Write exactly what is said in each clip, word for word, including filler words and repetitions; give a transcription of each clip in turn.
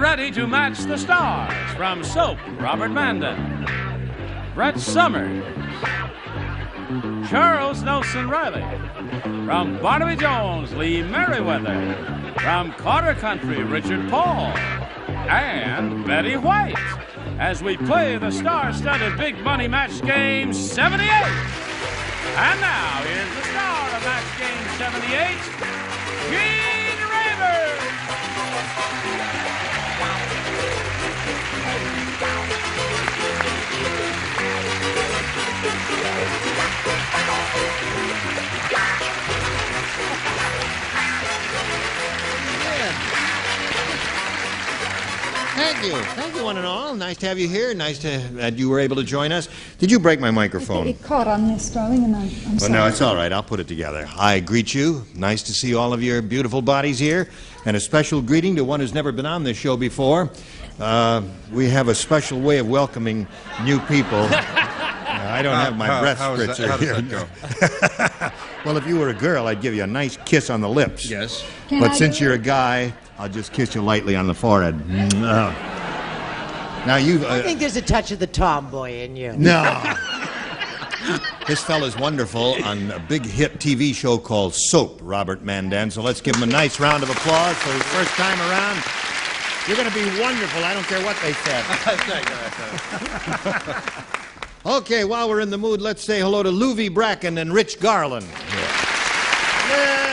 ready to match the stars from Soap, Robert Mandan, Brett Summers, Charles Nelson Reilly, from Barnaby Jones, Lee Meriwether, from Carter Country, Richard Paul, and Betty White, as we play the star-studded Big Money Match Game seventy-eight. And now, here's the star of Match Game seventy-eight, Gene Rayburn. Thank you. Thank you, one and all. Nice to have you here. Nice to that you were able to join us. Did you break my microphone? It, it caught on this, darling, and I'm, I'm well, sorry. no, it's all right. I'll put it together. I greet you. Nice to see all of your beautiful bodies here. And a special greeting to one who's never been on this show before. Uh, we have a special way of welcoming new people. Uh, I don't have my how, breath how spritzer that, how here. Does that go? Well, if you were a girl, I'd give you a nice kiss on the lips. Yes. Can But I since do you're it? a guy, I'll just kiss you lightly on the forehead. Uh, now you. Uh, I think there's a touch of the tomboy in you. No. This fella's wonderful on a big hit T V show called Soap, Robert Mandan. So let's give him a nice round of applause for his first time around. You're going to be wonderful. I don't care what they said. Okay, while we're in the mood, let's say hello to Louvie Bracken and Rich Garland. Yay!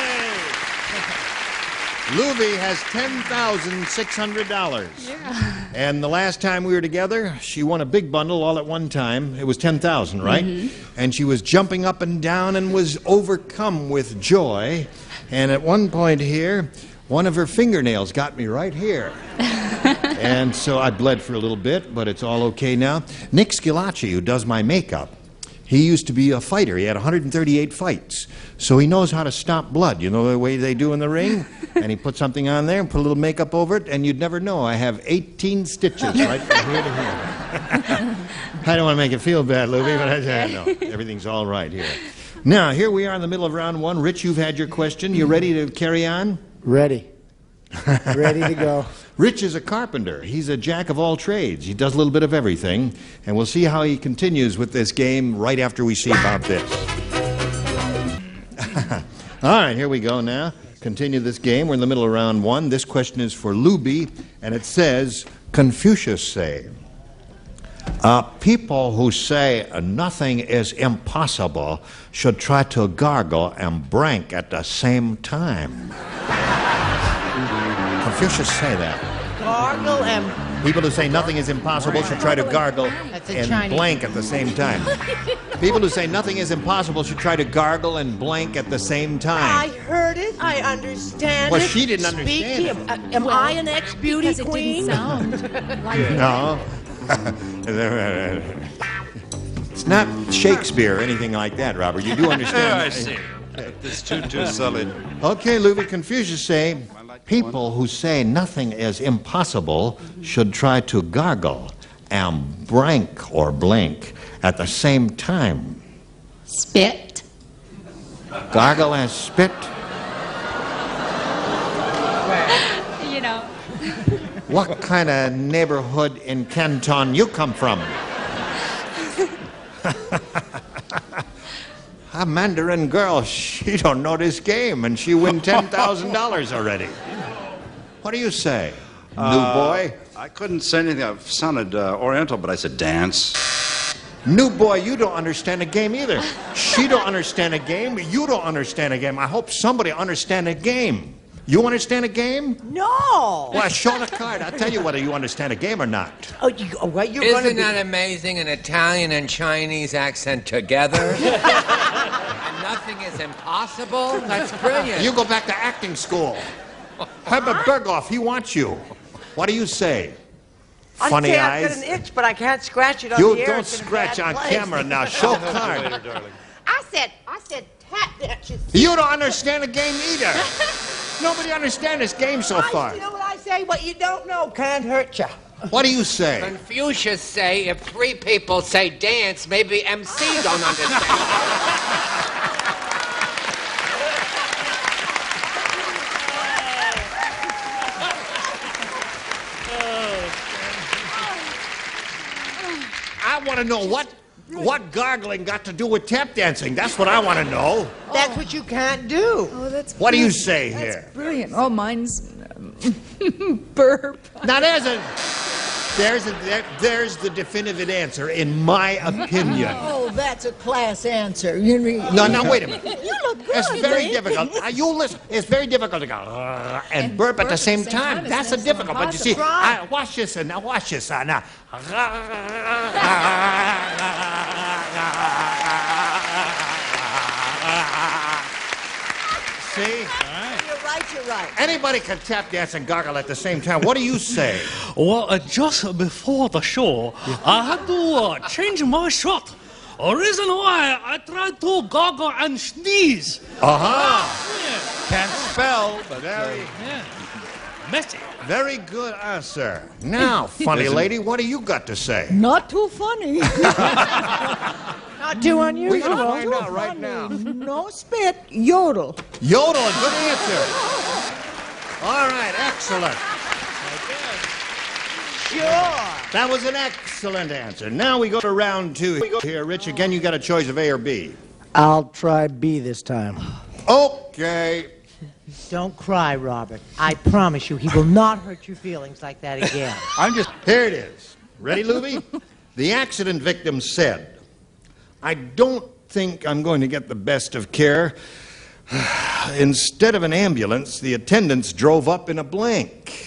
Louvie has ten thousand six hundred dollars. Yeah. And the last time we were together, she won a big bundle all at one time. It was ten thousand, right? Mm-hmm. And she was jumping up and down and was overcome with joy. And at one point here, one of her fingernails got me right here. And so I bled for a little bit, but it's all okay now. Nick Scilacci, who does my makeup, he used to be a fighter. He had one hundred thirty-eight fights. So he knows how to stop blood. You know the way they do in the ring? And he put something on there and put a little makeup over it, and you'd never know. I have eighteen stitches right from here to here. I don't want to make it feel bad, Louvie, but I said, no, everything's all right here. Now, here we are in the middle of round one. Rich, you've had your question. You ready to carry on? Ready. Ready to go. Rich is a carpenter. He's a jack of all trades. He does a little bit of everything. And we'll see how he continues with this game right after we see about this. All right, here we go now. Continue this game. We're in the middle of round one. This question is for Luby, and it says, Confucius say, uh, people who say nothing is impossible should try to gargle and brink at the same time. Confucius say that. Gargle and... People who say nothing is impossible should try to gargle That's a and Chinese- blank at the same time. People who say nothing is impossible should try to gargle and blank at the same I time. heard it. I understand Well, it. she didn't Speak understand to it. you. Uh, am Well, I an ex-beauty because queen? it didn't sound like that. No. It's not Shakespeare or anything like that, Robert. You do understand. I see. It's too, too solid. Okay, Louis, Confucius say, people who say nothing is impossible should try to gargle and blank or blink at the same time. Spit. Gargle and spit? You know. What kind of neighborhood in Canton you come from? A Mandarin girl, she don't know this game, and she win ten thousand dollars already. What do you say, new Uh, boy? I couldn't say anything. It sounded uh, Oriental, but I said dance. New boy, you don't understand a game either. She don't understand a game. You don't understand a game. I hope somebody understand a game. You understand a game? No. Well, show the card. I'll tell you whether you understand a game or not. Oh, you, oh, what you're going to Isn't be... that amazing? An Italian and Chinese accent together? And nothing is impossible? That's brilliant. You go back to acting school. Herbert Berghoff, he wants you. What do you say? I Funny say eyes? I've got an itch, but I can't scratch it on You the air. don't It's in a scratch bad on place. camera now. Show card. I said, I said tap that. You You don't understand the game either. Nobody understands this game so far. You know what I say? What you don't know can't hurt you. What do you say? Confucius say if three people say dance, maybe M C don't understand. I want to know what what gargling got to do with tap dancing. That's what I want to know. That's what you can't do. Oh, that's What do you brilliant. say That's here? brilliant. Oh, mine's um, burp. Now there's a there's a there, there's the definitive answer in my opinion. Oh, that's a class answer. You mean, No, now wait a minute. You look good. It's very Lee. difficult. Uh, you listen. It's very difficult to go uh, and, burp, at the same time. is That's a next to difficult. But you see, impossible. I, watch this and now watch this uh, now. See? You're right, you're right. Anybody can tap dance and gargle at the same time. What do you say? Well, uh, just before the show, I had to uh, change my shot. A reason why I tried to gargle and sneeze. Uh-huh. Can't spell, but very, Yeah. Messy. very good answer. Now, funny lady, what do you got to say? Not too funny. Not too unusual. We gotta find Too out right funny. now. No spit, yodel. Yodel, a good answer. All right, excellent. Sure. That was an excellent answer. Now we go to round two. We go here, Rich. Again, you got a choice of A or B. I'll try B this time. Okay. Don't cry, Robert. I promise you, he will not hurt your feelings like that again. I'm just. Here it is. Ready, Luby? The accident victim said, I don't think I'm going to get the best of care. Instead of an ambulance, the attendants drove up in a blank.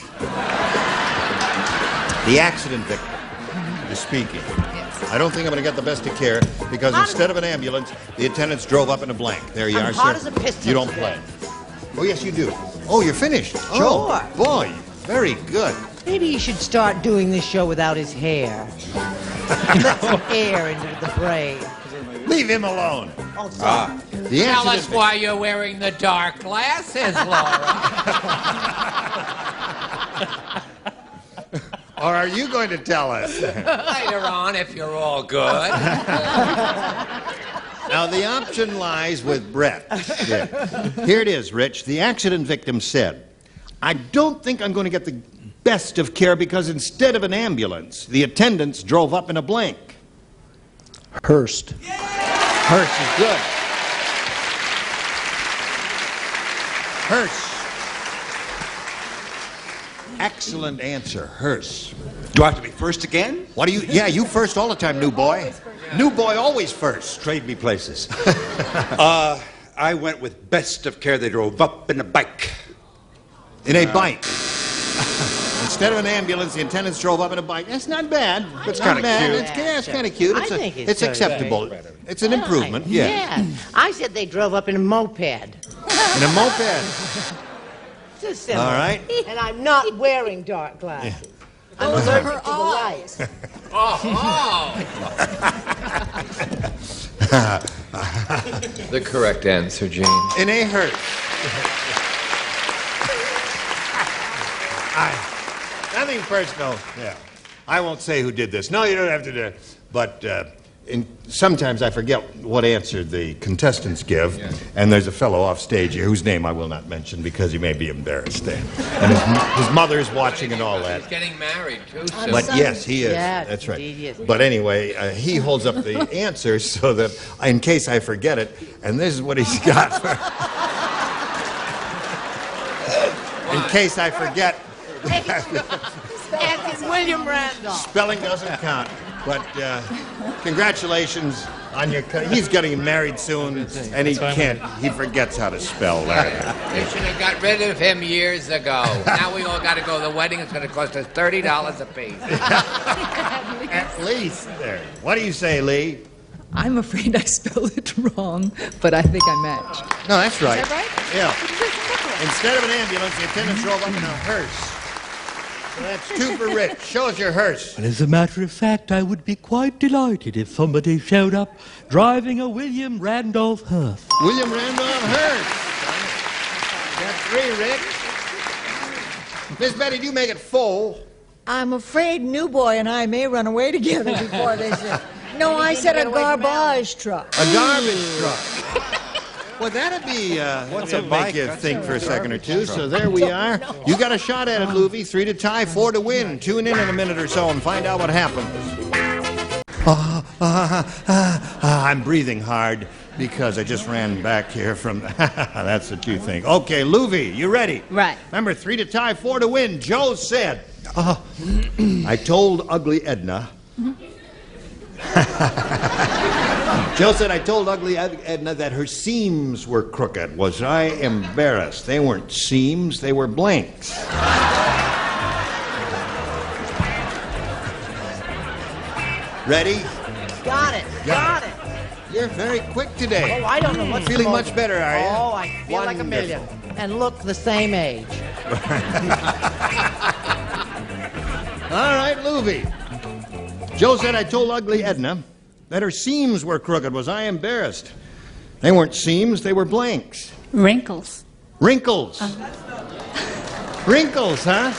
The accident victim is speaking. I don't think I'm going to get the best of care because instead of an ambulance, the attendants drove up in a blank. There you I'm are, hot sir. as a piston You don't today. play. Oh, yes, you do. Oh, you're finished. Sure. Oh, boy, very good. Maybe he should start doing this show without his hair. Let some air into the brain. Leave him alone. Oh, sorry. The Tell accident us why you're wearing the dark glasses, Laura. Or are you going to tell us? Later on, if you're all good. Now, the option lies with Brett. Yeah. Here it is, Rich. The accident victim said, I don't think I'm going to get the best of care because instead of an ambulance, the attendants drove up in a blank. Hurst. Hearst is good. Hearst. Excellent answer, Hearst. Do I have to be first again? What do you? Yeah, you first all the time, new boy. New boy always first. Trade me places. uh, I went with best of care. They drove up in a bike. In a bike. Instead of an ambulance, the attendants drove up in a bike. That's not bad. It's kinda not bad. cute. It's, yeah, it's kind of cute. I It's, a- think it's it's good. acceptable. It's an improvement. Yeah. Yeah. I said they drove up in a moped. In a moped. Just simple. All right. And I'm not wearing dark glasses. I'm allergic to the light. Oh, oh. The correct answer, Gene. In a hearse. I, nothing personal. Yeah. I won't say who did this. No, you don't have to do it. But uh, in, sometimes I forget what answer the contestants give, yeah. And there's a fellow off stage here whose name I will not mention because he may be embarrassed. And his, his mother's watching and all that. He's getting married, too, soon. But yes, he is. Yes, That's right. indeed he is. But anyway, uh, he holds up the answer so that in case I forget it, and this is what he's got. For, in case I forget. As in William Randolph. Spelling doesn't count. But uh, congratulations on your. Co- he's getting married soon, and he can't. He forgets how to spell that. You should have got rid of him years ago. Now we all got to go to the wedding. It's going to cost us thirty dollars a piece. At least there. What do you say, Lee? I'm afraid I spelled it wrong, but I think I matched. No, that's right. Is that right? Yeah. Instead of an ambulance, the attendants drove up in a hearse. So that's two for Rich. Show us your hearse. And as a matter of fact, I would be quite delighted if somebody showed up driving a William Randolph hearse. William Randolph hearse. That's three, Rich. Miss Betty, do you make it full? I'm afraid New Boy and I may run away together before they say. No, I said a garbage truck. A garbage truck. Well, that'd be, uh, What's a make you think for a second or two. So there we are. You got a shot at it, Luby. Three to tie, four to win. Tune in in a minute or so and find out what happens. Uh, uh, uh, uh, I'm breathing hard because I just ran back here from... That's what you think. Okay, Louie, you ready? Right. Remember, three to tie, four to win. Joe said, uh, I told Ugly Edna... Joe said, I told Ugly Edna that her seams were crooked. Was I embarrassed? They weren't seams, they were blanks. Ready? Got it. Got it. You're very quick today. Oh, I don't know what's Feeling supposed- much better, are you? Oh, I feel like a million. And look the same age. All right, Louie. Joe said, I told Ugly Edna that her seams were crooked. Was I embarrassed? They weren't seams, they were blanks. Wrinkles. Wrinkles. Uh-huh. Wrinkles, huh?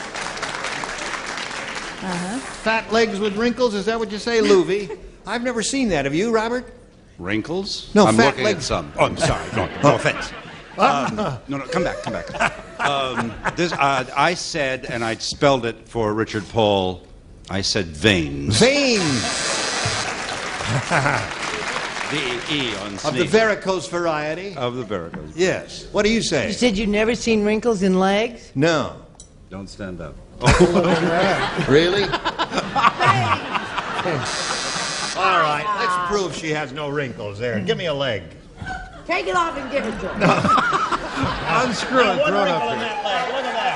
Uh-huh. Fat legs with wrinkles, is that what you say, Louie? I've never seen that. Have you, Robert? Wrinkles? No, I'm fat looking legs. at some. Oh, I'm sorry. No, no offense. Um, no, no, come back, come back. Um, this, uh, I said, and I spelled it for Richard Paul, I said veins. Veins. V E on Of sneeze. the varicose variety? Of the varicose. Yes. What do you say? You said you'd never seen wrinkles in legs? No. Don't stand up. Really? All right, let's prove she has no wrinkles there. Give me a leg. Take it off and give it to her. Unscrew it. One Throw it wrinkle up in there. that leg. Look at that.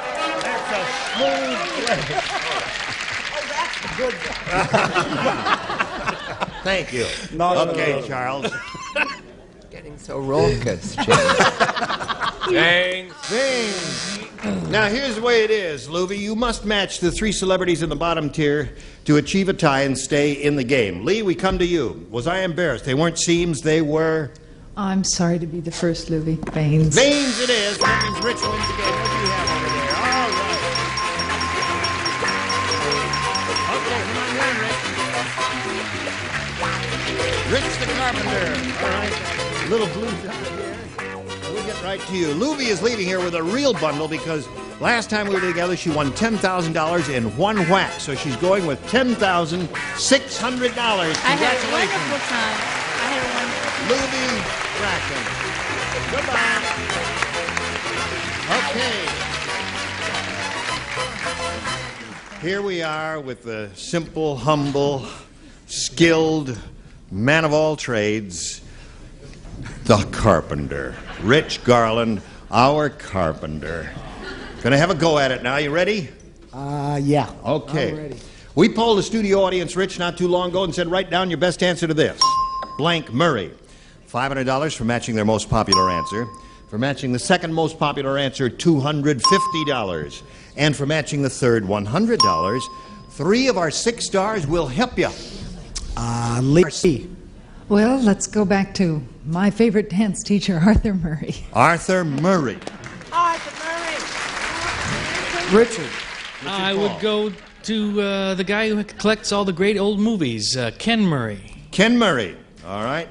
Oh, that's the good one. Thank you. No, no, okay, no, no. Charles. Getting so raucous, Jim. Thanks. Things. Now, here's the way it is, Louie. You must match the three celebrities in the bottom tier to achieve a tie and stay in the game. Lee, we come to you. Was I embarrassed? They weren't seams, they were... I'm sorry to be the first, Louie. Veins. Veins it is. That means Rich wins the game. What do you have over there? All right. Okay, come on down, Rich. Rich the Carpenter. All right. Little blue dot here. We'll get right to you. Louie is leaving here with a real bundle because last time we were together, she won ten thousand dollars in one whack. So she's going with ten thousand six hundred dollars. I had a Congratulations. wonderful time. I had a wonderful time. Louie Bracken. Goodbye. Okay. Here we are with the simple, humble, skilled man of all trades, the carpenter. Rich Garland, our carpenter. Gonna have a go at it now. You ready? Uh, yeah. Okay. I'm ready. We polled the studio audience, Rich, not too long ago and said, write down your best answer to this. Blank Murray. five hundred dollars for matching their most popular answer. For matching the second most popular answer, two hundred fifty dollars. And for matching the third, one hundred dollars. Three of our six stars will help you. Uh, Lee. Well, let's go back to my favorite dance teacher, Arthur Murray. Arthur Murray. Arthur Murray. Richard. I Paul. would go to uh, the guy who collects all the great old movies, uh, Ken Murray. Ken Murray. All right.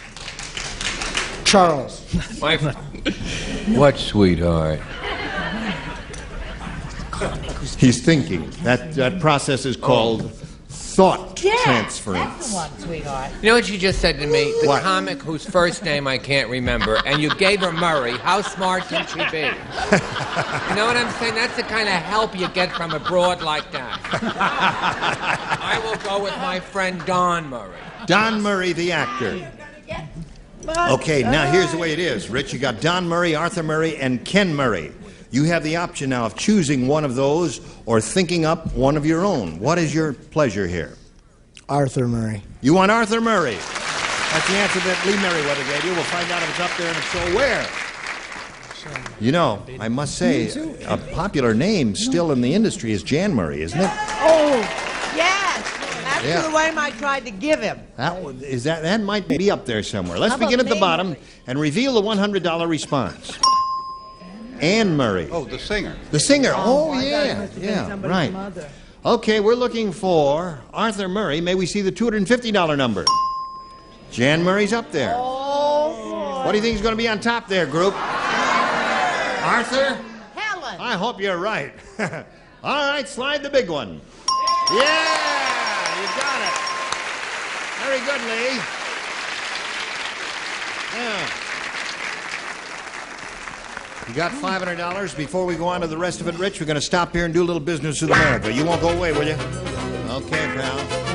Charles. My what, sweetheart? He's thinking. That, that process is called thought Yeah, transference. that's the one, sweetheart. You know what you just said to me? The What? comic whose first name I can't remember, and you gave her Murray. How smart can she be? You know what I'm saying? That's the kind of help you get from a broad like that. I will go with my friend Don Murray. Don Murray, the actor. Okay, now here's the way it is, Rich. You got Don Murray, Arthur Murray, and Ken Murray. You have the option now of choosing one of those or thinking up one of your own. What is your pleasure here? Arthur Murray. You want Arthur Murray. That's the answer that Lee Meriwether gave you. We'll find out if it's up there and if so, where. You know, I must say, a popular name still in the industry is Jan Murray, isn't it? Oh, yes. That's Yeah. the one I tried to give him. That one- is that that might be up there somewhere. Let's How about begin at the May bottom Murray? and reveal the one hundred dollar response. Anne Murray. Oh, the singer. The singer. Oh, I thought it yeah. must have been Yeah, somebody's right. mother. Okay, we're looking for Arthur Murray. May we see the two hundred fifty dollar number? Jan Murray's up there. Oh, What do you think is going to be on top there, group? Arthur? Helen. I hope you're right. All right, slide the big one. Yeah, you got it. Very good, Lee. Yeah. You got five hundred dollars. Before we go on to the rest of it, Rich, we're going to stop here and do a little business with America. You won't go away, will you? Okay, pal.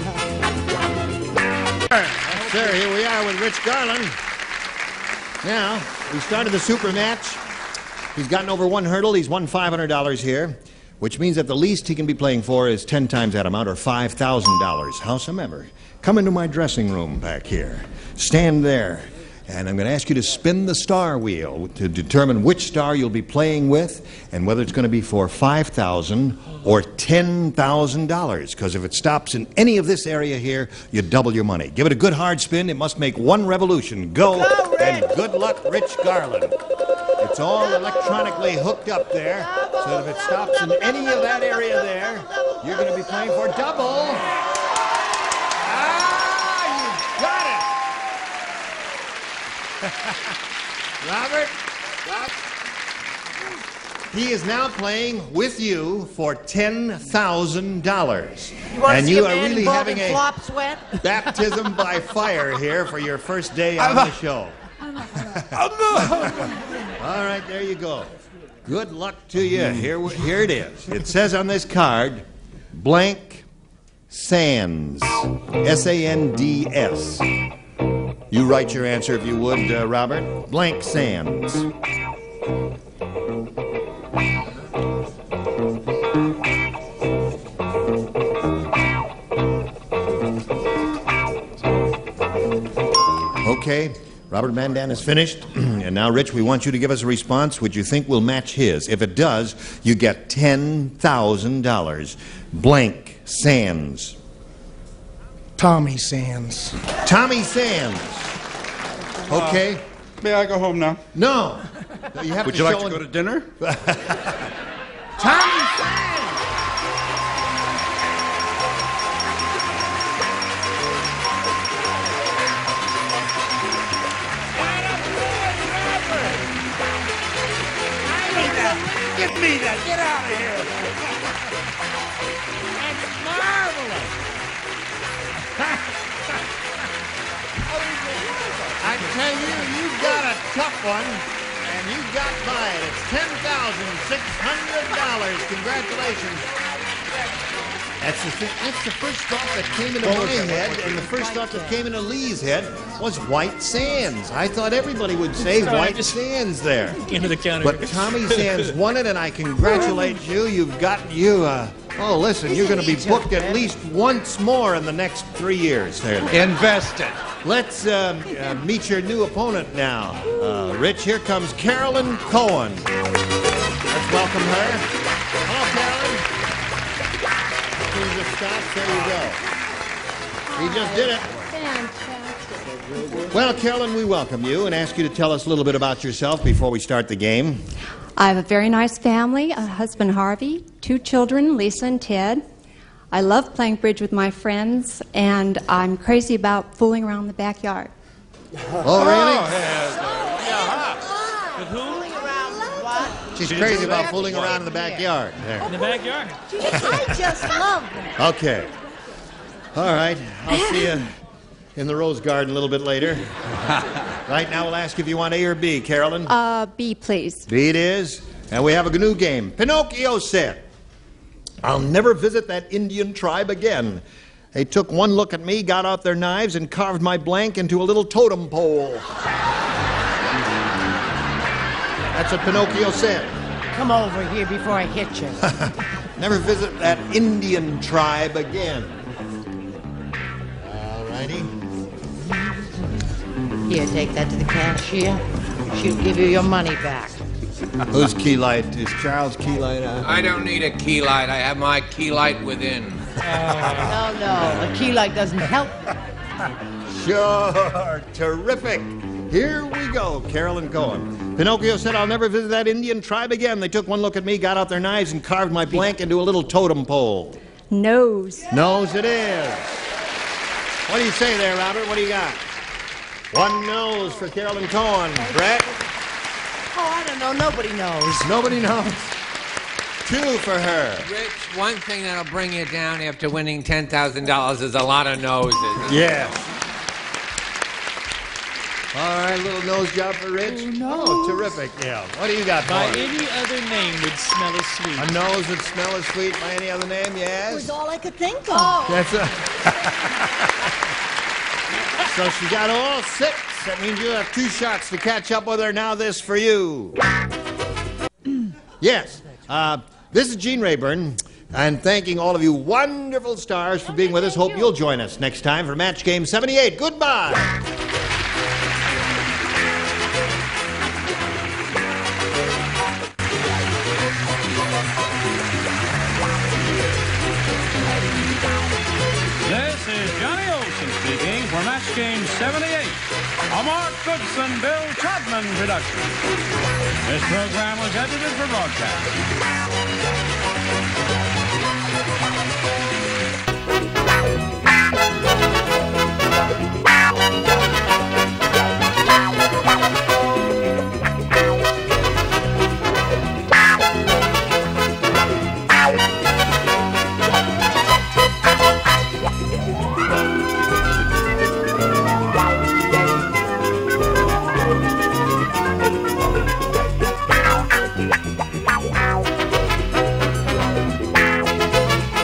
Yes, sir, here we are with Rich Garland. Now, we started the super match. He's gotten over one hurdle. He's won five hundred dollars here, which means that the least he can be playing for is ten times that amount, or five thousand dollars. Howsoever, come into my dressing room back here. Stand there. And I'm going to ask you to spin the star wheel to determine which star you'll be playing with and whether it's going to be for five thousand dollars or ten thousand dollars. Because if it stops in any of this area here, you double your money. Give it a good hard spin. It must make one revolution. Go, Go, and good luck, Rich Garland. It's all electronically hooked up there, so that if it stops in any of that area there, you're going to be playing for double. Robert, Robert, he is now playing with you for ten thousand dollars. You want And to see you a are man really involved having in a flop sweat? baptism by fire here for your first day on the show. All right, there you go. Good luck to you. Here, here it is. It says on this card, blank sands. S A N D S. You write your answer if you would, uh, Robert. Blank sands. Okay, Robert Mandan is finished. And now, Rich, we want you to give us a response which you think will match his. If it does, you get ten thousand dollars. Blank sands. Tommy Sands. Tommy Sands. Okay. Uh, may I go home now? No. You have Would to you like show to go an- to dinner? Tommy Sands. Give me that. Get out of here. That's marvelous. I tell you, you got a tough one, and you got by it. It's ten thousand six hundred dollars. Congratulations. That's the, th- that's the first thought that came into my head, and the first thought that came into Lee's head was White Sands. I thought everybody would say Sorry, White just- Sands there. Into the counter. But Tommy Sands won it, and I congratulate you. You've got you. Uh, oh, listen, you're going to be booked at least once more in the next three years. There. Invest it. Let's um, uh, meet your new opponent now. Uh, Rich, here comes Carolyn Cohen. Let's welcome her. Hello, Carolyn. As soon as it stops, there you go. He just did it. Fantastic. Well, Carolyn, we welcome you and ask you to tell us a little bit about yourself before we start the game. I have a very nice family, a husband, Harvey, two children, Lisa and Ted. I love playing bridge with my friends, and I'm crazy about fooling around the backyard. Oh, really? With who? She's crazy about fooling around in the backyard. There. In the backyard. I just love them. Okay. All right. I'll see you in the Rose Garden a little bit later. Right now, we'll ask if you want A or B, Carolyn. Uh, B, please. B it is. And we have a new game. Pinocchio said, "I'll never visit that Indian tribe again. They took one look at me, got out their knives, and carved my blank into a little totem pole." That's what Pinocchio said. Come over here before I hit you. Never visit that Indian tribe again. All righty. Here, take that to the cashier. She'll give you your money back. Whose key light? Is Charles' key light on? I don't need a key light. I have my key light within. No, no, the key light doesn't help. Sure. Terrific. Here we go, Carolyn Cohen. Pinocchio said, "I'll never visit that Indian tribe again. They took one look at me, got out their knives, and carved my blank into a little totem pole." Nose. Nose it is. What do you say there, Robert? What do you got? One nose for Carolyn Cohen. Brett? Oh, I don't know. Nobody knows. Nobody knows. Two for her. Rich, one thing that'll bring you down after winning ten thousand dollars is a lot of noses. Yes. All right, little nose job for Rich. Oh, no. Oh, terrific. Yeah. What do you got, By boy? any other name would smell as sweet. A nose that smells as sweet by any other name, yes? It was all I could think of. That's a... So she got all six. That means you have two shots to catch up with her. Now this for you. Yes. Uh, this is Gene Rayburn. And thanking all of you wonderful stars for being with us. Hope you'll join us next time for Match Game seventy-eight. Goodbye. This is Johnny Olson speaking for Match Game seventy-eight, a Mark Goodson, Bill Chapman production. This program was edited for broadcast.